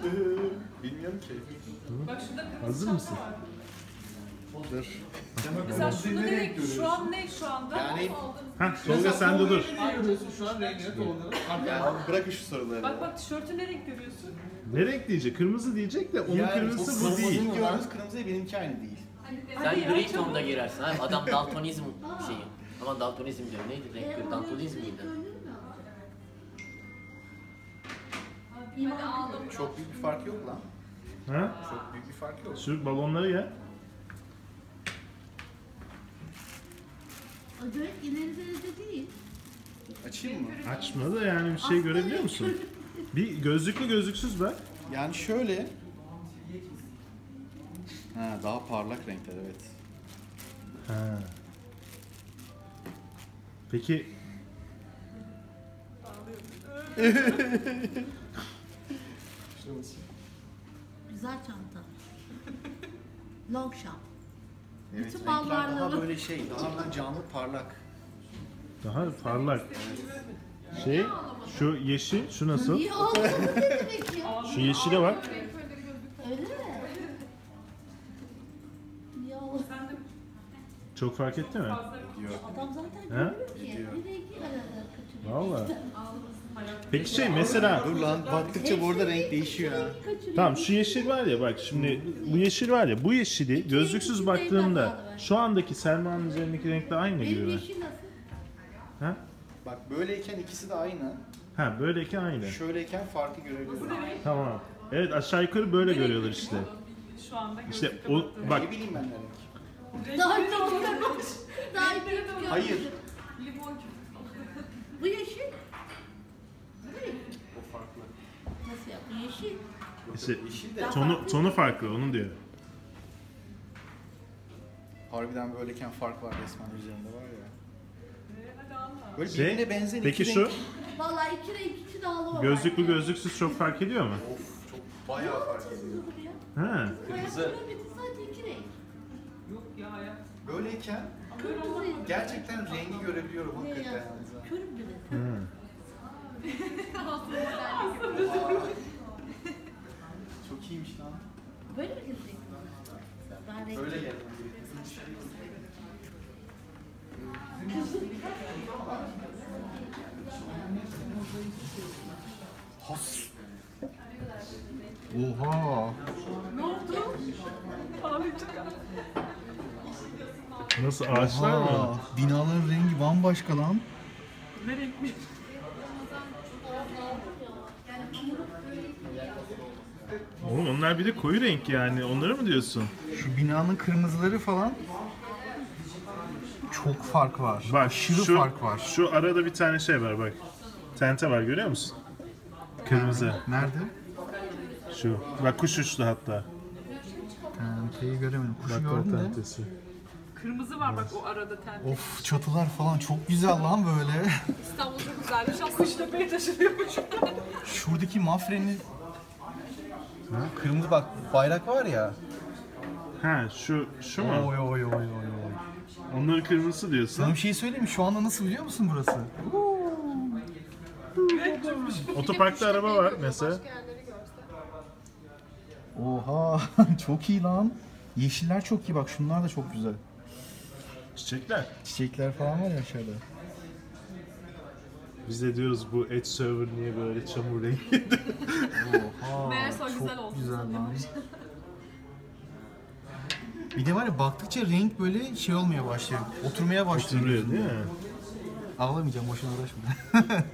Bilmiyorum ki. Bak şurada kırmızı Hazır çanta mısın? var. Dur. Mesela şurada ne renk? Şu an ne şu anda? Yani Heh, Tolga sen de dur. Görüyorsun şu an rengini tonları. yani bırakın şu soruları. Bak tişörtü ne renk görüyorsun? Ne renk diyecek? Kırmızı diyecek de onun kırmızısı bu değil. Sizin gördüğünüz kırmızı benimki aynı değil. Sen gri tonda girersin. Abi adam daltonizm şeyi. Ama daltonizm diyor. Neydi renk görü? Daltonizm miydi? Çok büyük bir fark yok lan. Ha? Çok büyük bir fark yok. Şu balonları ya. Acayip ileride değil. Açayım mı? Açma da yani bir şey görebiliyor musun? Bir gözlüklü gözlüksüz bak. Yani şöyle. Ha, daha parlak renkler evet. Ha. Peki Güzel çanta. Long shop. Evet, Bütün renkler daha ballarla- böyle şey, daha canlı parlak. daha parlak. Şey, şu yeşil, şu nasıl? Niye aldın ne demek ya? Şu yeşile bak. Öyle mi? Ya Çok fark etti mi? adam zaten Ha? görmüyor ki. Bir rengi arada kaçırıyor. Vallahi. Peki şey mesela, Dur lan, baktıkça burada renk değişiyor ha. tamam şu yeşil var ya bak şimdi bu yeşil var ya bu yeşili gözlüksüz baktığımda şu andaki Selma'nın üzerindeki renkle aynı gibi Benim mi? yeşil nasıl? Ha? Bak böyleyken ikisi de aynı. Ha böyleyken aynı. Şöyleyken farkı görebiliyorum. Tamam. Evet aşağı yukarı böyle görüyorlar işte. Şu anda İşte gözlükle o baktığım. bak Ne bileyim ben ne renk. Daha Renkleri de çok olabilir. görmüş. Daha iyi görmüş. Hayır. Limon gibi. Bu yeşil. O farklı. Nasıl ya? Bu yeşil. işte Yeşil de tonu farklı onu diyor. harbiden böyleyken fark var resmen üzerinde var ya. Hadi anla. Böyle Şey, birbirine benzer peki iki şu renk. Vallahi iki renk iki de ağlı var. gözlüklü gözlüksüz çok fark ediyor mu? Of çok bayağı fark ediyor. Ha. Kırmızı. Sadece iki renk. Yok ya hayat. Böyleyken Kırmızı. gerçekten rengi görebiliyorum Ne hakikaten ya? yalnız ha. Körüm bile. Ha. Çok iyiymiş lan. Böyle mi girecek? Ben renk. Öyle geldi. Has. Oha. Ne oldu? Ağlayacak. Nasıl ağaçlar mı? Aa, binaların rengi bambaşka lan. Ne renkmiş? Oğlum onlar bir de koyu renk yani. Onları mı diyorsun? Şu binanın kırmızıları falan çok fark var. Bak Aşırı fark var. Şu arada bir tane şey var bak. Tente var görüyor musun? Kırmızı. Nerede? Şu. Bak kuş uçtu hatta. Tenteyi göremedim. Kuşu Bak o gördüm de. tentesi. Kırmızı var bak o arada tente. Of çatılar falan çok güzel lan böyle. İstanbul çok güzelmiş ama Kuştepe'ye taşınıyormuş. Şuradaki mafrenin kırmızı bak bayrak var ya. Ha şu mu? Oy oy oy oy oy. Onların kırmızısı diyorsun. Sana bir şey söyleyeyim mi? Şu anda nasıl biliyor musun burası? Otoparkta araba var mesela. Oha çok iyi lan. Yeşiller çok iyi bak şunlar da çok güzel. Çiçekler. Çiçekler falan var ya aşağıda. Biz de diyoruz bu Edge server niye böyle çamur rengi. Oha Meğerse o güzel çok olsun güzel lan. sanıyormuş. Bir de var ya baktıkça renk böyle şey olmaya başlıyor. Oturmaya başlıyor. Oturuyor gözünde. değil mi? Ağlamayacağım boşuna uğraşma.